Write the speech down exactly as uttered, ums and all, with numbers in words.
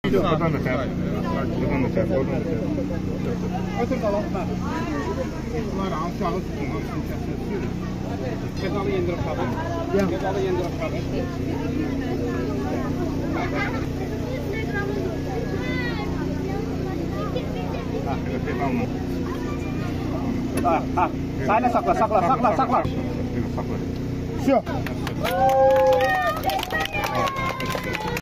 断的拆，不断的拆，不断的拆。我这到了看，晚上下午经常出现是是的，该找的人都看的，该找的人都看的。啊，这个对方吗？啊啊，咱那sakla sakla sakla sakla。这个sakla。是。